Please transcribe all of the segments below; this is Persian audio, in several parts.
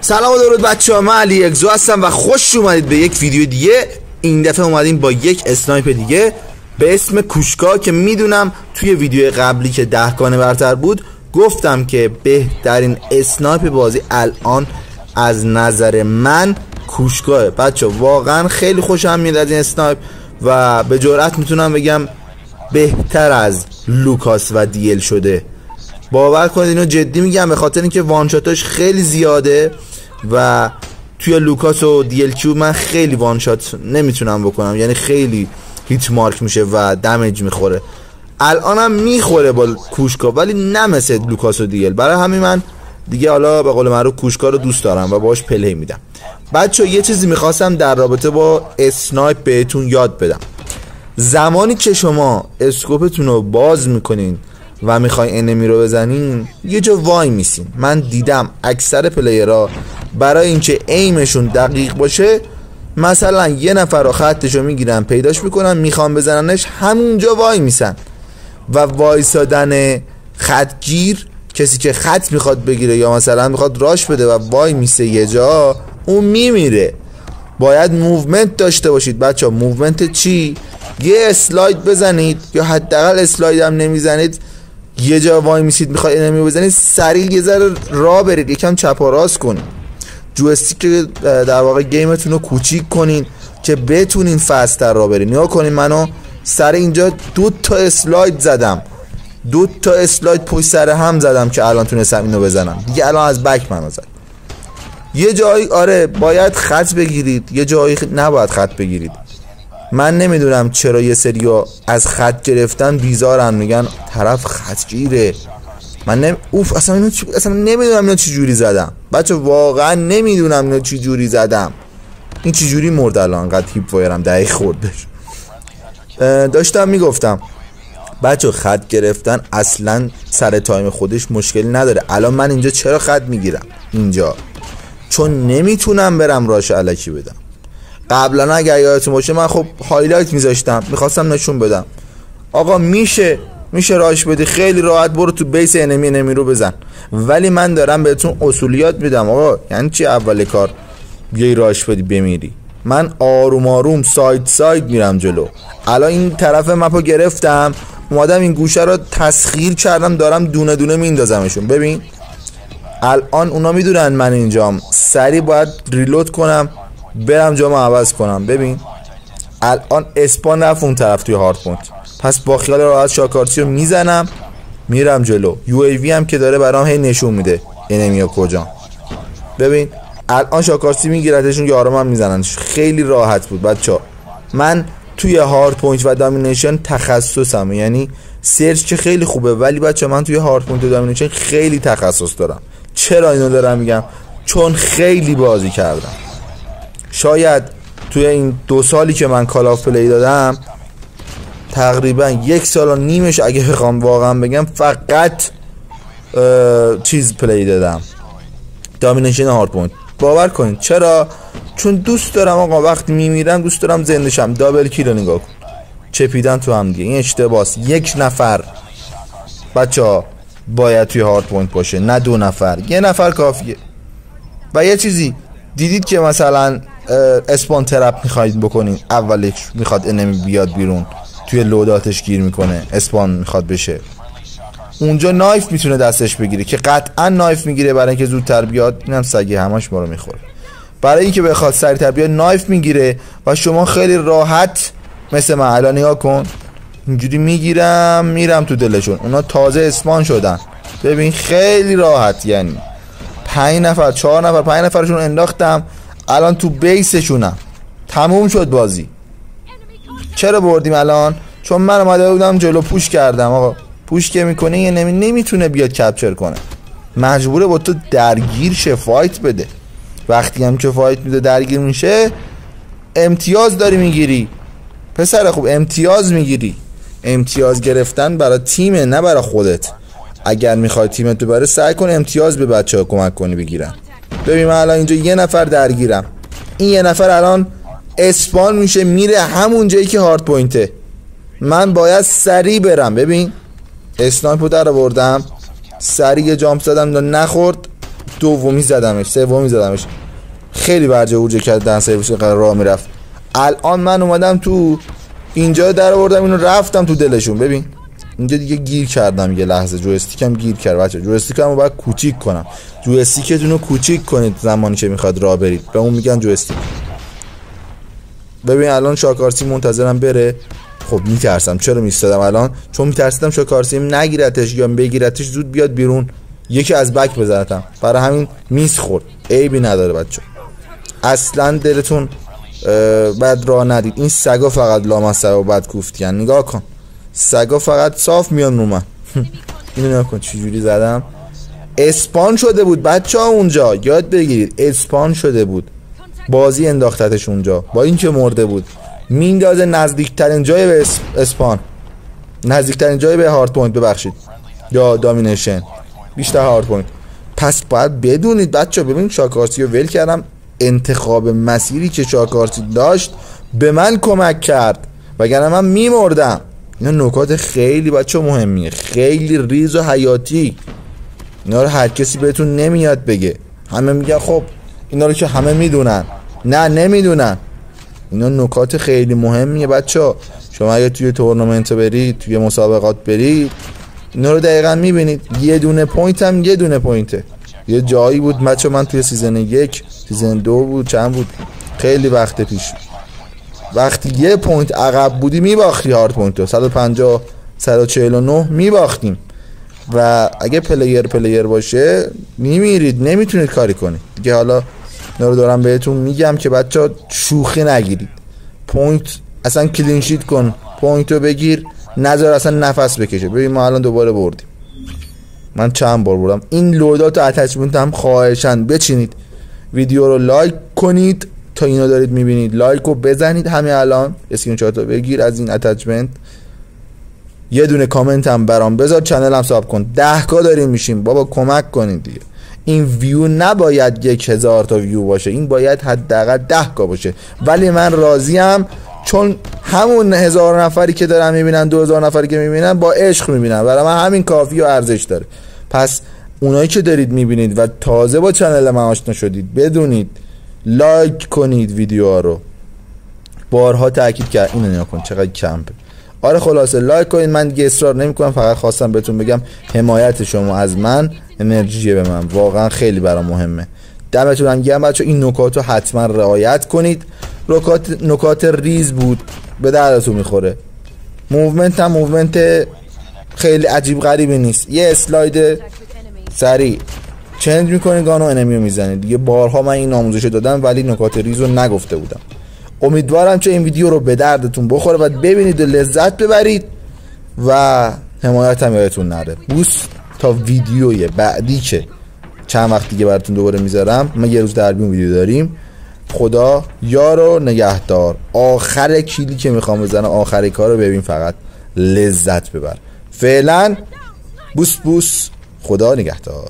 سلام و درود بچه‌ها، من علی اگزو هستم و خوش اومدید به یک ویدیو دیگه. این دفعه اومدیم با یک اسنایپ دیگه به اسم کوشکا که میدونم توی ویدیو قبلی که 10 گانه برتر بود گفتم که بهترین اسنایپ بازی الان از نظر من کوشکاه. بچه‌ها واقعا خیلی خوشم میاد از این اسنایپ و به جرئت میتونم بگم بهتر از لوکاس و دیل شده. باور کنید اینو جدی میگم، به خاطر اینکه وانشاتاش خیلی زیاده و توی لوکاس و دیل کیوب من خیلی وانشات نمیتونم بکنم، یعنی خیلی هیت مارک میشه و دمیج میخوره. الانم میخوره با کوشکا ولی نه مثل لوکاس و دیل. برای همین من دیگه حالا به قول معروف کوشکا رو دوست دارم و باهاش پلی میدم. بچه یه چیزی میخواستم در رابطه با اسنایپ بهتون یاد بدم. زمانی که شما اسکوپتون رو باز میکنین و میخوای انمی رو بزنین یه جا وای میسین. من دیدم اکثر پلیرها برای اینکه ایمشون دقیق باشه مثلا یه نفر رو خطشو میگیرن پیداش میکنن میخوان بزننش همونجا وای میسن و وایسادن خطگیر، کسی که خط میخواد بگیره یا مثلا میخواد راش بده و وای میسه یه جا اون میمیره. باید موومنت داشته باشید بچه ها. موومنت چی؟ یه اسلاید بزنید یا حداقل اسلاید هم نمیزنید، یه جا وای میسید میخواد انمی بزنید سریع یه ذره راه برید، یکم چپ و راست کنید، جوستیک در واقع گیمتون رو کوچیک کنین که بتونین فستر راه برید. نیا کنین منو سر اینجا 2 تا اسلاید زدم، 2 تا اسلاید پشت سر هم زدم که الان تونستم اینو بزنم دیگه. الان از بک منو زد. یه جایی آره باید خط بگیرید، یه جایی نباید خط بگیرید. من نمیدونم چرا یه سریو از خط گرفتن بیزارن، میگن طرف خطگیره. من اصلا نمیدونم اینو چی جوری زدم بچه، واقعا نمیدونم اینو چی جوری زدم. این چی جوری مرد الان انقدر هیپ وایرم دقیق خوردش. داشتم میگفتم بچه خط گرفتن اصلا سر تایم خودش مشکلی نداره. الان من اینجا چرا خط میگیرم اینجا؟ چون نمیتونم برم راش الکی بدم. قبلا اگر یادتون باشه من خب هایلایت میذاشتم، میخواستم نشون بدم آقا میشه راش بدی خیلی راحت، برو تو بیس انمی رو بزن. ولی من دارم بهتون اصولیات میدم آقا. یعنی چی اول کار بیای راش بدی بمیری؟ من آروم آروم ساید میرم جلو. الان این طرف مپو گرفتم، اومدم این گوشه رو تسخیر کردم، دارم دونه دونه میندازمشون. ببین الان اونا میدونن من اینجام، سریع باید ریلود کنم برم جامو عوض کنم. ببین الان اسپان رفت اون طرف توی هارد پوینت، پس با خیال راحت شاکارچی رو میزنم میرم جلو. یو ای وی هم که داره برام هی نشون میده انمی‌ها کجا. ببین الان شاکارچی میگیرتشون، یارم هم میزننش. خیلی راحت بود بچه‌ها. من توی هارد پوینت و دامینیشن تخصصم، یعنی سرچ که خیلی خوبه ولی بچه‌ها من توی هارد پوینت و دامینیشن خیلی تخصص دارم. چرا اینو دارم میگم؟ چون خیلی بازی کردم. شاید توی این 2 سالی که من کال آف پلی دادم تقریبا 1 سال و نیمش اگه بخوام واقعا بگم فقط چیز پلی دادم، دامینیشن هارد پوینت. باور کنید چرا؟ چون دوست دارم آقا وقتی میمیرم دوست دارم زنده شم. دابل کیل رو نگاه کن، چپیدن تو هم دیگه. این اشتباس. 1 نفر بچه‌ها باید توی هارد پوینت باشه، نه 2 نفر. 1 نفر کافیه. و یه چیزی دیدید که مثلا اسپان ترپ میخواید بکنین، اولش میخواد انمی بیاد بیرون توی لوداتش گیر میکنه، اسپان میخواد بشه، اونجا نایف میتونه دستش بگیره که قطعا نایف میگیره برای اینکه زودتر بیاد. اینم سگی همش ما رو میخوره. برای اینکه بخواد سریعتر بیاد نایف میگیره و شما خیلی راحت مثل من الان نگاه کن اینجوری میگیرم میرم تو دلشون. اونا تازه اسپان شدن. ببین خیلی راحت، یعنی 5 نفر 4 نفر 5 نفرشون انداختم الان تو بیسشونم. تموم شد بازی. چرا بردیم الان؟ چون من اومده بودم جلو پوش کردم. آقا پوش که میکنه یه نمیتونه بیاد کپچر کنه، مجبوره با تو درگیر شه، فایت بده. وقتی هم که فایت میده درگیر میشه امتیاز داری میگیری پسر خوب، امتیاز میگیری. امتیاز گرفتن برای تیمه نه برای خودت. اگر میخوای تیمت ببره سعی کن امتیاز به بچه‌ها کمک کنی بگیرن. ببین من الان اینجا 1 نفر درگیرم، این 1 نفر الان اسپان میشه میره همون جایی که هارد پوینته. من باید سریع برم. ببین اسنایپو در آوردم، سریع جامپ زدم نخورد، دومی زدمش، سومی زدمش، خیلی برجه اوجه کرد دن سرویس قرار راه میرفت. الان من اومدم تو اینجا در آوردم اینو رفتم تو دلشون. ببین اینجا دیگه گیر کردم یه لحظه، جویستیکم گیر کرد بچه. جویستیکم رو باید کوچیک کنم. جویستیکتون رو کوچیک کنید زمانی که میخواد راه برید، به اون میگن جویستیک. ببین الان شاکارسی منتظرم بره. خب میترسم، چرا میستادم الان؟ چون میترسیدم شاکارسی نگیرتش یا بگیرتش زود بیاد بیرون یکی از بک بزنتم، برای همین میس خورد. عیبی نداره بچه، اصلا دلتون بد راه ندید. این سگا فقط لامصب و بد کوفتین، نگاه کن سگا فقط صاف میان رو من. اینو نگاه کن چجوری زدم. اسپان شده بود بچه ها اونجا، یاد بگیرید اسپان شده بود، بازی انداختتش اونجا با اینکه مرده بود. میندازه نزدیکترین جای به اسپان، نزدیکترین جای به هارد پوینت، ببخشید یا دامینیشن، بیشتر هارد پوینت. پس باید بدونید بچه ها. ببین شاکارسی رو ول کردم، انتخاب مسیری که شاکارسی داشت به من کمک کرد، وگرنه من میمردم. اینا نکات خیلی بچه مهمیه، خیلی ریز و حیاتی. اینا رو هر کسی بهتون نمیاد بگه. همه میگن خب اینا رو که همه میدونن. نه نمیدونن. اینا نکات خیلی مهمیه بچه ها. شما اگه توی تورنمنت برید، توی مسابقات برید، اینا رو دقیقا میبینید. یه دونه پوینت هم یه دونه پوینته. یه جایی بود بچه من توی سیزن 1 سیزن 2 بود چند بود، خیلی وقت پیش، وقتی یه پوینت عقب بودی میباختی هارد پوینتو 150 149 میباختیم. و اگه پلیر باشه میمیرید، نمیتونید کاری کنید دیگه. حالا اینا رو دارم بهتون میگم که بچه شوخی نگیرید. پوینت اصلا کلینشیت کن، پوینتو بگیر، نذار اصلا نفس بکشه. ببین ما الان دوباره بردیم، من چند بار بردم. این لودات و اتچمنت هم خواهشاً بچینید، ویدیو رو لایک کنید تا اینو دارید میبینید، لایک رو بزنید همین الان، اسکرین شات رو بگیر از این اتچمنت، یه دونه کامنت هم برام بذار، چنل هم ساب کن. 10K داریم میشیم بابا، کمک کنید دیگه. این ویو نباید 1000 تا ویو باشه، این باید حداقل 10K باشه. ولی من راضیم، چون همون 1000 نفری که دارن میبینن، 2000 نفری که میبینن با عشق میبینن، برای من همین کافی و ارزش داره. پس اونایی که دارید میبینید و تازه با چنل من آشنا شدید، بدونید لایک کنید ویدیوها رو. بارها تاکید کرد، اینو نگاه کن چقدر کمپه. آره خلاصه لایک کنید، من دیگه اصرار نمیکنم، فقط خواستم بهتون بگم حمایت شما از من انرژیه به من، واقعا خیلی برام مهمه. دمتون هم گرم بچه‌ها. این نکات رو حتما رعایت کنید. نکات ریز بود، به دردتون میخوره. موومنت هم موومنت خیلی عجیب غریبی نیست، یه اسلاید سریع چنج میکنید، گانو انمیو میزنید دیگه. بارها من این آموزشو دادم ولی نکات ریز رو نگفته بودم. امیدوارم که این ویدیو رو به دردتون بخوره و ببینید و لذت ببرید و حمایت هم یادتون نره. بوس تا ویدیوی بعدی که چند وقت دیگه براتون دوباره میذارم. ما یه روز دربیون ویدیو داریم. خدا یار و نگهدار. آخر کیلی که میخوام بزنم، آخر کار رو ببین، فقط لذت ببر. فعلا بوس بوس، خدا نگهدار.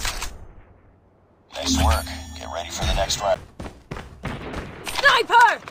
Nice work. Get ready for the next round. Sniper!